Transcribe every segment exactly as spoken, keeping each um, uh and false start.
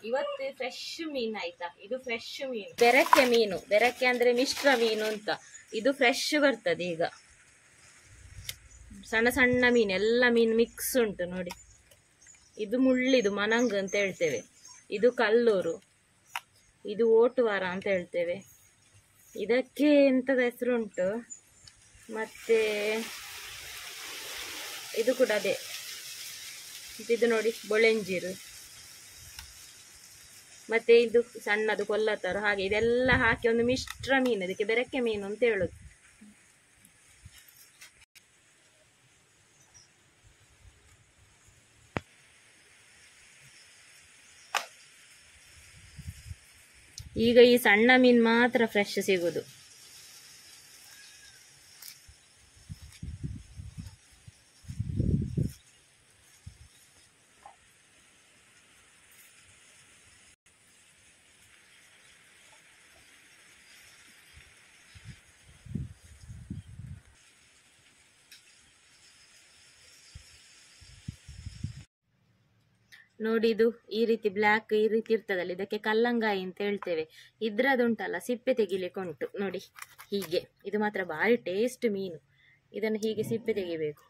ಇವತ್ತು ಫ್ರೆಶ್ ಮೀನ್ ಆಯ್ತಾ, ಇದು ಫ್ರೆಶ್ ಮೀನು, ಬೆರಕೆ ಮೀನು. ಬೆರಕೆ ಅಂದ್ರೆ ಮಿಶ್ರ ಮೀನು ಅಂತ. ಇದು ಫ್ರೆಶ್ ಬರ್ತದೆ. ಈಗ ಸಣ್ಣ ಸಣ್ಣ ಮೀನು, ಎಲ್ಲ ಮೀನು ಮಿಕ್ಸ್ ಉಂಟು ನೋಡಿ. ಇದು ಮುಳ್ಳಿದು ಮನಂಗ್ ಅಂತ ಹೇಳ್ತೇವೆ, ಇದು ಕಲ್ಲೂರು, ಇದು ಓಟುವಾರ ಅಂತ ಹೇಳ್ತೇವೆ. ಇದಕ್ಕೆ ಎಂತದ ಹೆಸರು ಉಂಟು. ಮತ್ತೆ ಇದು ಕೂಡ ಅದೇ, ಇದು ನೋಡಿ ಬೊಳೆಂಜೀರು. ಮತ್ತೆ ಇದು ಸಣ್ಣದು ಕೊಲ್ಲತ್ತಾರು. ಹಾಗೆ ಇದೆಲ್ಲ ಹಾಕಿ ಒಂದು ಮಿಶ್ರ ಮೀನು, ಇದಕ್ಕೆ ಬೆರಕೆ ಮೀನು ಅಂತ ಹೇಳುದು. ಈಗ ಈ ಸಣ್ಣ ಮೀನು ಮಾತ್ರ ಫ್ರೆಶ್ ಸಿಗುದು. ನೋಡಿ, ಇದು ಈ ರೀತಿ ಬ್ಲ್ಯಾಕ್ ಈ ರೀತಿ ಇರ್ತದಲ್ಲ, ಇದಕ್ಕೆ ಕಲ್ಲಂಗಾಯಿ ಅಂತ ಹೇಳ್ತೇವೆ. ಇದ್ರದುಂಟಲ್ಲ ಸಿಪ್ಪೆ ತೆಗಿಲಿಕ್ಕೆ ಉಂಟು ನೋಡಿ, ಹೀಗೆ. ಇದು ಮಾತ್ರ ಭಾರಿ ಟೇಸ್ಟ್ ಮೀನು. ಇದನ್ನು ಹೀಗೆ ಸಿಪ್ಪೆ ತೆಗಿಬೇಕು.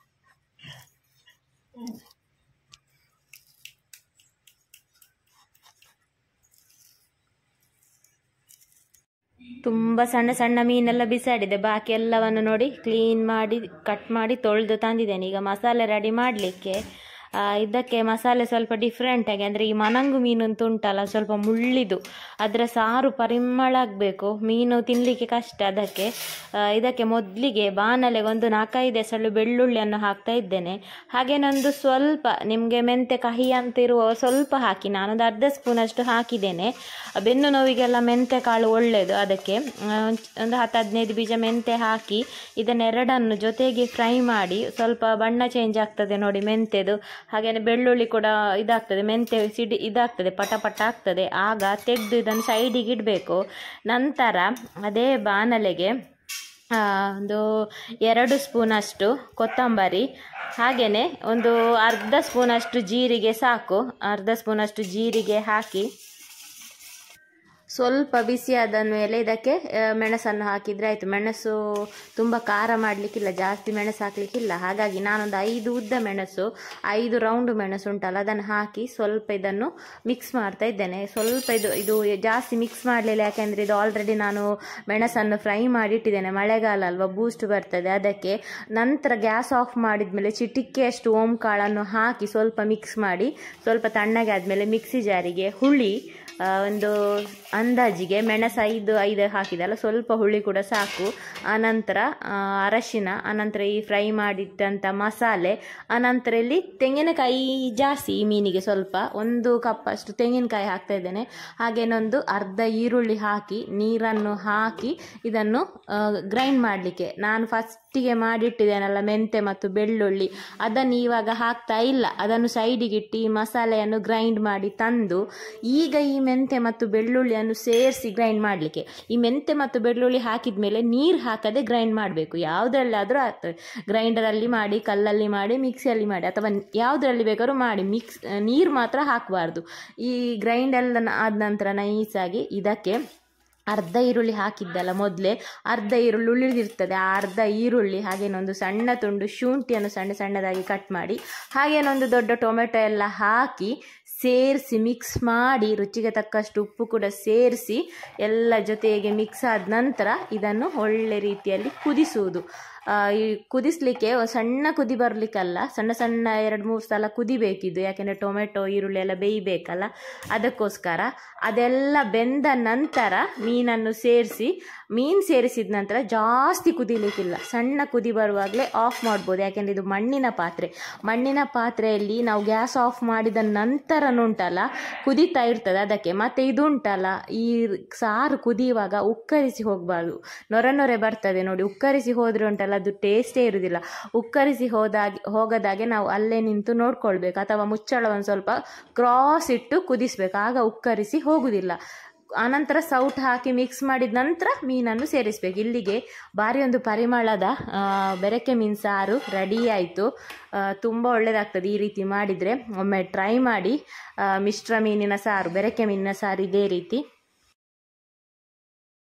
ತುಂಬಾ ಸಣ್ಣ ಸಣ್ಣ ಮೀನೆಲ್ಲ ಬಿಸಾಡಿದೆ, ಬಾಕಿ ಎಲ್ಲವನ್ನು ನೋಡಿ ಕ್ಲೀನ್ ಮಾಡಿ ಕಟ್ ಮಾಡಿ ತೊಳೆದು ತಂದಿದ್ದೇನೆ. ಈಗ ಮಸಾಲೆ ರೆಡಿ ಮಾಡಲಿಕ್ಕೆ ಇದಕ್ಕೆ ಮಸಾಲೆ ಸ್ವಲ್ಪ ಡಿಫ್ರೆಂಟ್ ಆಗಿ, ಅಂದರೆ ಈ ಮನಂಗು ಮೀನು ಅಂತ ಉಂಟಲ್ಲ, ಸ್ವಲ್ಪ ಮುಳ್ಳಿದು, ಅದರ ಸಾರು ಪರಿಮಳ ಆಗಬೇಕು. ಮೀನು ತಿನ್ನಲಿಕ್ಕೆ ಕಷ್ಟ. ಅದಕ್ಕೆ ಇದಕ್ಕೆ ಮೊದಲಿಗೆ ಬಾಣಲೆಗೆ ಒಂದು ನಾಲ್ಕೈದು ಎಸಳು ಬೆಳ್ಳುಳ್ಳಿಯನ್ನು ಹಾಕ್ತಾ ಇದ್ದೇನೆ. ಹಾಗೇನೊಂದು ಸ್ವಲ್ಪ ನಿಮಗೆ ಮೆಂತೆ ಕಹಿ ಅಂತಿರುವ ಸ್ವಲ್ಪ ಹಾಕಿ, ನಾನೊಂದು ಅರ್ಧ ಸ್ಪೂನಷ್ಟು ಹಾಕಿದ್ದೇನೆ. ಬೆನ್ನು ನೋವಿಗೆಲ್ಲ ಮೆಂತೆ ಕಾಳು ಒಳ್ಳೆಯದು. ಅದಕ್ಕೆ ಒಂದು ಹತ್ತು ಹದಿನೈದು ಬೀಜ ಮೆಂತೆ ಹಾಕಿ ಇದನ್ನೆರಡನ್ನು ಜೊತೆಗೆ ಫ್ರೈ ಮಾಡಿ, ಸ್ವಲ್ಪ ಬಣ್ಣ ಚೇಂಜ್ ಆಗ್ತದೆ ನೋಡಿ ಮೆಂತೆದು. ಹಾಗೇನೆ ಬೆಳ್ಳುಳ್ಳಿ ಕೂಡ ಇದಾಗ್ತದೆ, ಮೆಂತೆ ಸಿಡಿ ಇದಾಗ್ತದೆ, ಪಟ ಪಟ ಆಗ್ತದೆ. ಆಗ ತೆಗೆದು ಇದನ್ನು ಸೈಡಿಗೆ ಇಡಬೇಕು. ನಂತರ ಅದೇ ಬಾಣಲೆಗೆ ಒಂದು ಎರಡು ಸ್ಪೂನಷ್ಟು ಕೊತ್ತಂಬರಿ, ಹಾಗೆಯೇ ಒಂದು ಅರ್ಧ ಸ್ಪೂನಷ್ಟು ಜೀರಿಗೆ ಸಾಕು. ಅರ್ಧ ಸ್ಪೂನಷ್ಟು ಜೀರಿಗೆ ಹಾಕಿ ಸ್ವಲ್ಪ ಬಿಸಿಯಾದ ಮೇಲೆ ಇದಕ್ಕೆ ಮೆಣಸನ್ನು ಹಾಕಿದರೆ ಆಯಿತು. ಮೆಣಸು ತುಂಬ ಖಾರ ಮಾಡಲಿಕ್ಕಿಲ್ಲ, ಜಾಸ್ತಿ ಮೆಣಸು ಹಾಕಲಿಕ್ಕಿಲ್ಲ. ಹಾಗಾಗಿ ನಾನೊಂದು ಐದು ಉದ್ದ ಮೆಣಸು, ಐದು ರೌಂಡ್ ಮೆಣಸು ಉಂಟಲ್ಲ, ಅದನ್ನು ಹಾಕಿ ಸ್ವಲ್ಪ ಇದನ್ನು ಮಿಕ್ಸ್ ಮಾಡ್ತಾ ಇದ್ದೇನೆ. ಸ್ವಲ್ಪ ಇದು ಇದು ಜಾಸ್ತಿ ಮಿಕ್ಸ್ ಮಾಡಲಿಲ್ಲ, ಯಾಕೆಂದರೆ ಇದು ಆಲ್ರೆಡಿ ನಾನು ಮೆಣಸನ್ನು ಫ್ರೈ ಮಾಡಿಟ್ಟಿದ್ದೇನೆ. ಮಳೆಗಾಲ ಅಲ್ವಾ, ಬೂಸ್ಟ್ ಬರ್ತದೆ ಅದಕ್ಕೆ. ನಂತರ ಗ್ಯಾಸ್ ಆಫ್ ಮಾಡಿದ್ಮೇಲೆ ಚಿಟಿಕೆಯಷ್ಟು ಓಂ ಕಾಳನ್ನು ಹಾಕಿ ಸ್ವಲ್ಪ ಮಿಕ್ಸ್ ಮಾಡಿ, ಸ್ವಲ್ಪ ತಣ್ಣಗೆ ಆದಮೇಲೆ ಮಿಕ್ಸಿ ಜಾರಿಗೆ ಹುಳಿ ಒಂದು ಅಂದಾಜಿಗೆ ಮೆಣಸು ಐದು ಐದು ಹಾಕಿದಲ್ಲ, ಸ್ವಲ್ಪ ಹುಳಿ ಕೂಡ ಸಾಕು. ಆನಂತರ ಅರಶಿನ, ಆನಂತರ ಈ ಫ್ರೈ ಮಾಡಿಟ್ಟಂಥ ಮಸಾಲೆ, ಆನಂತರ ಇಲ್ಲಿ ತೆಂಗಿನಕಾಯಿ ಜಾಸ್ತಿ ಈ ಮೀನಿಗೆ, ಸ್ವಲ್ಪ ಒಂದು ಕಪ್ ಅಷ್ಟು ತೆಂಗಿನಕಾಯಿ ಹಾಕ್ತಾ ಇದ್ದೇನೆ. ಹಾಗೇನೊಂದು ಅರ್ಧ ಈರುಳ್ಳಿ ಹಾಕಿ ನೀರನ್ನು ಹಾಕಿ ಇದನ್ನು ಗ್ರೈಂಡ್ ಮಾಡಲಿಕ್ಕೆ, ನಾನು ಫಸ್ಟಿಗೆ ಮಾಡಿಟ್ಟಿದ್ದೇನಲ್ಲ ಮೆಂತೆ ಮತ್ತು ಬೆಳ್ಳುಳ್ಳಿ, ಅದನ್ನು ಇವಾಗ ಹಾಕ್ತಾ ಇಲ್ಲ. ಅದನ್ನು ಸೈಡಿಗೆ ಇಟ್ಟು ಈ ಮಸಾಲೆಯನ್ನು ಗ್ರೈಂಡ್ ಮಾಡಿ ತಂದು ಈಗ ಈ ಮೆಂತೆ ಮತ್ತು ಬೆಳ್ಳುಳ್ಳಿಯನ್ನು ಸೇರಿಸಿ ಗ್ರೈಂಡ್ ಮಾಡಲಿಕ್ಕೆ. ಈ ಮೆಂತೆ ಮತ್ತು ಬೆಳ್ಳುಳ್ಳಿ ಹಾಕಿದ ಮೇಲೆ ನೀರು ಹಾಕದೆ ಗ್ರೈಂಡ್ ಮಾಡಬೇಕು. ಯಾವುದರಲ್ಲಾದರೂ ಆಗ್ತದೆ, ಗ್ರೈಂಡರಲ್ಲಿ ಮಾಡಿ, ಕಲ್ಲಲ್ಲಿ ಮಾಡಿ, ಮಿಕ್ಸಿಯಲ್ಲಿ ಮಾಡಿ, ಅಥವಾ ಯಾವುದರಲ್ಲಿ ಬೇಕಾದ್ರೂ ಮಾಡಿ. ಮಿಕ್ಸ್ ನೀರು ಮಾತ್ರ ಹಾಕಬಾರ್ದು. ಈ ಗ್ರೈಂಡ್ ಎಲ್ಲ ಆದ ನಂತರ ನೈಸಾಗಿ ಇದಕ್ಕೆ ಅರ್ಧ ಈರುಳ್ಳಿ ಹಾಕಿದ್ದಲ್ಲ ಮೊದಲೇ, ಅರ್ಧ ಈರುಳ್ಳಿ ಉಳಿದಿರ್ತದೆ, ಆ ಅರ್ಧ ಈರುಳ್ಳಿ, ಹಾಗೇನೊಂದು ಸಣ್ಣ ತುಂಡು ಶುಂಠಿಯನ್ನು ಸಣ್ಣ ಸಣ್ಣದಾಗಿ ಕಟ್ ಮಾಡಿ, ಹಾಗೇನೊಂದು ದೊಡ್ಡ ಟೊಮೆಟೊ ಎಲ್ಲ ಹಾಕಿ ಸೇರಿಸಿ ಮಿಕ್ಸ್ ಮಾಡಿ, ರುಚಿಗೆ ತಕ್ಕಷ್ಟು ಉಪ್ಪು ಕೂಡ ಸೇರಿಸಿ ಎಲ್ಲ ಜೊತೆಗೆ ಮಿಕ್ಸ್ ಆದ ನಂತರ ಇದನ್ನು ಒಳ್ಳೆ ರೀತಿಯಲ್ಲಿ ಕುದಿಸುವುದು. ಈ ಕುದಿಸ್ಲಿಕ್ಕೆ ಸಣ್ಣ ಕುದಿ ಬರಲಿಕ್ಕಲ್ಲ, ಸಣ್ಣ ಸಣ್ಣ ಎರಡು ಮೂರು ಸಲ ಕುದಿಬೇಕಿದ್ದು, ಯಾಕೆಂದರೆ ಟೊಮೆಟೊ ಈರುಳ್ಳಿ ಎಲ್ಲ ಬೇಯಬೇಕಲ್ಲ, ಅದಕ್ಕೋಸ್ಕರ. ಅದೆಲ್ಲ ಬೆಂದ ನಂತರ ಮೀನನ್ನು ಸೇರಿಸಿ, ಮೀನು ಸೇರಿಸಿದ ನಂತರ ಜಾಸ್ತಿ ಕುದಿಲಿಕ್ಕಿಲ್ಲ, ಸಣ್ಣ ಕುದಿ ಬರುವಾಗಲೇ ಆಫ್ ಮಾಡ್ಬೋದು. ಯಾಕೆಂದರೆ ಇದು ಮಣ್ಣಿನ ಪಾತ್ರೆ, ಮಣ್ಣಿನ ಪಾತ್ರೆಯಲ್ಲಿ ನಾವು ಗ್ಯಾಸ್ ಆಫ್ ಮಾಡಿದ ನಂತರ ಉಂಟಲ್ಲ ಕುದೀತಾ ಇರ್ತದೆ ಅದಕ್ಕೆ. ಮತ್ತು ಇದು ಉಂಟಲ್ಲ, ಈ ಸಾರು ಕುದಿಯುವಾಗ ಉಕ್ಕರಿಸಿ ಹೋಗಬಾರ್ದು, ನೊರೆ ನೊರೆ ಬರ್ತದೆ ನೋಡಿ. ಉಕ್ಕರಿಸಿ ಹೋದರೆ ಉಂಟಲ್ಲ ಅದು ಟೇಸ್ಟೇ ಇರುವುದಿಲ್ಲ. ಉಕ್ಕರಿಸಿ ಹೋದಾಗೆ ಹೋಗದಾಗೆ ನಾವು ಅಲ್ಲೇ ನಿಂತು ನೋಡ್ಕೊಳ್ಬೇಕು, ಅಥವಾ ಮುಚ್ಚಳವನ್ನು ಸ್ವಲ್ಪ ಕ್ರಾಸ್ ಇಟ್ಟು ಕುದಿಸ್ಬೇಕು, ಆಗ ಉಕ್ಕರಿಸಿ ಹೋಗುವುದಿಲ್ಲ. ಆನಂತರ ಸೌಟ್ ಹಾಕಿ ಮಿಕ್ಸ್ ಮಾಡಿದ ನಂತರ ಮೀನನ್ನು ಸೇರಿಸಬೇಕು. ಇಲ್ಲಿಗೆ ಭಾರಿ ಒಂದು ಪರಿಮಳದ ಬೆರಕೆ ಮೀನು ಸಾರು ರೆಡಿ ಆಯಿತು. ತುಂಬ ಒಳ್ಳೆಯದಾಗ್ತದೆ ಈ ರೀತಿ ಮಾಡಿದರೆ. ಒಮ್ಮೆ ಟ್ರೈ ಮಾಡಿ ಮಿಶ್ರ ಮೀನಿನ ಸಾರು, ಬೆರಕೆ ಮೀನಿನ ಸಾರು ಇದೇ ರೀತಿ.